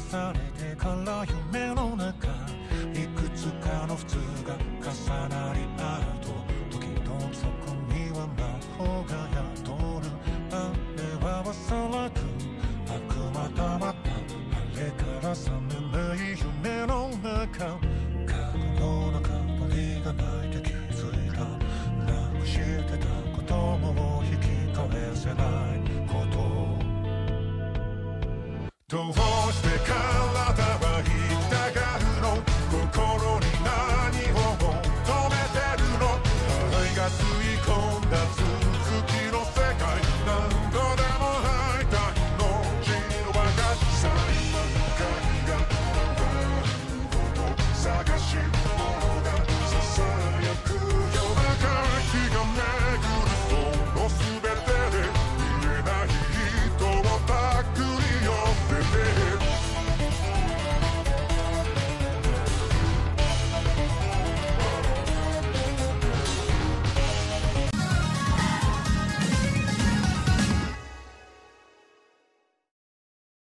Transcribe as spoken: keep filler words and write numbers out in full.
されてから夢の中いくつかの普通が重なり合うと時々そこには魔法が宿るあれは忘らく悪魔だまったあれから覚めない夢の中過去の中鳥が鳴いて気づいたなくしてたことも引き返せないことどうして体